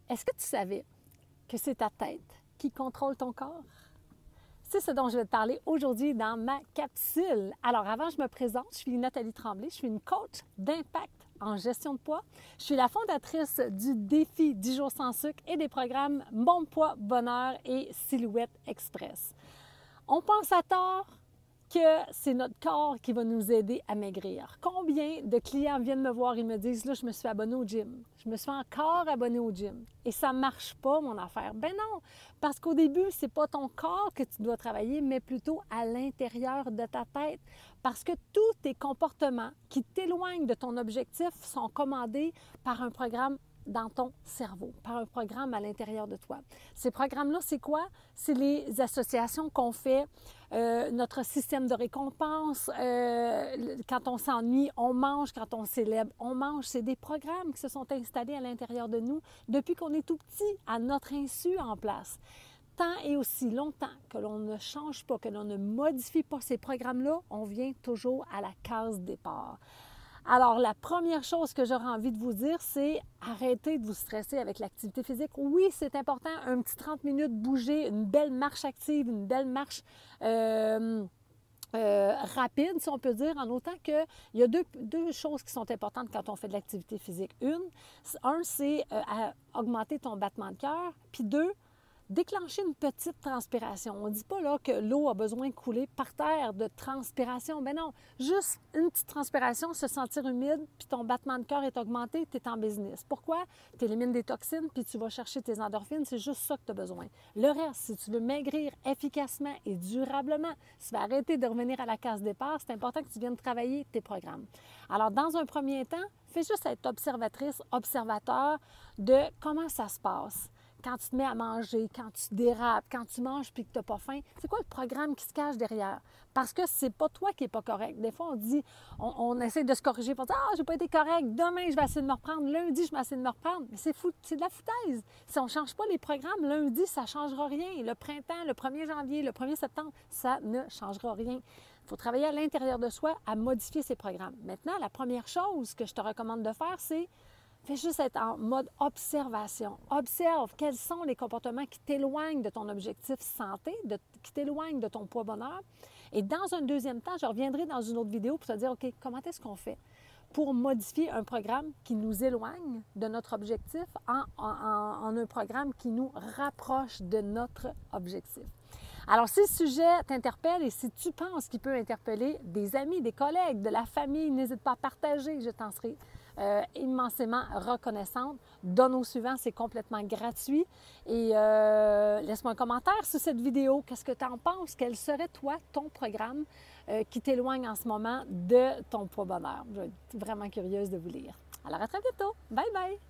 Est-ce que tu savais que c'est ta tête qui contrôle ton corps? C'est ce dont je vais te parler aujourd'hui dans ma capsule. Alors avant, je me présente, je suis Nathalie Tremblay, je suis une coach d'impact en gestion de poids. Je suis la fondatrice du défi 10 jours sans sucre et des programmes Bon Poids, Bonheur et Silhouette Express. On pense à tort que c'est notre corps qui va nous aider à maigrir. Combien de clients viennent me voir et me disent « Là, je me suis abonné au gym. Je me suis encore abonné au gym. Et ça ne marche pas, mon affaire. » Ben non, parce qu'au début, ce n'est pas ton corps que tu dois travailler, mais plutôt à l'intérieur de ta tête. Parce que tous tes comportements qui t'éloignent de ton objectif sont commandés par un programme dans ton cerveau, par un programme à l'intérieur de toi. Ces programmes-là, c'est quoi? C'est les associations qu'on fait, notre système de récompense, quand on s'ennuie, on mange, quand on célèbre, on mange. C'est des programmes qui se sont installés à l'intérieur de nous depuis qu'on est tout petit, à notre insu en place. Tant et aussi longtemps que l'on ne change pas, que l'on ne modifie pas ces programmes-là, on vient toujours à la case départ. Alors, la première chose que j'aurais envie de vous dire, c'est arrêtez de vous stresser avec l'activité physique. Oui, c'est important, un petit 30 minutes, bouger, une belle marche active, une belle marche rapide, si on peut dire, en autant qu'il y a deux choses qui sont importantes quand on fait de l'activité physique. Un, c'est augmenter ton battement de cœur, puis deux, déclencher une petite transpiration. On ne dit pas là que l'eau a besoin de couler par terre de transpiration. Ben non, juste une petite transpiration, se sentir humide, puis ton battement de cœur est augmenté, tu es en business. Pourquoi? Tu élimines des toxines, puis tu vas chercher tes endorphines, c'est juste ça que tu as besoin. Le reste, si tu veux maigrir efficacement et durablement, si tu vas arrêter de revenir à la case départ, c'est important que tu viennes travailler tes programmes. Alors, dans un premier temps, fais juste être observatrice, observateur de comment ça se passe. Quand tu te mets à manger, quand tu dérapes, quand tu manges puis que tu n'as pas faim, c'est quoi le programme qui se cache derrière? Parce que c'est pas toi qui n'es pas correct. Des fois, on dit, on essaie de se corriger pour dire « Ah, j'ai pas été correct, demain, je vais essayer de me reprendre, lundi, je vais essayer de me reprendre. » Mais c'est de la foutaise. Si on ne change pas les programmes, lundi, ça ne changera rien. Le printemps, le 1er janvier, le 1er septembre, ça ne changera rien. Il faut travailler à l'intérieur de soi à modifier ces programmes. Maintenant, la première chose que je te recommande de faire, c'est fais juste être en mode observation. Observe quels sont les comportements qui t'éloignent de ton objectif santé, qui t'éloignent de ton poids bonheur. Et dans un deuxième temps, je reviendrai dans une autre vidéo pour te dire, OK, comment est-ce qu'on fait pour modifier un programme qui nous éloigne de notre objectif en un programme qui nous rapproche de notre objectif. Alors, si le sujet t'interpelle et si tu penses qu'il peut interpeller des amis, des collègues, de la famille, n'hésite pas à partager, je t'en serai immensément reconnaissante. Donne au suivant, c'est complètement gratuit. Et laisse-moi un commentaire sur cette vidéo. Qu'est-ce que tu en penses? Quel serait, toi, ton programme qui t'éloigne en ce moment de ton poids bonheur? Je vais être vraiment curieuse de vous lire. Alors, à très bientôt. Bye bye!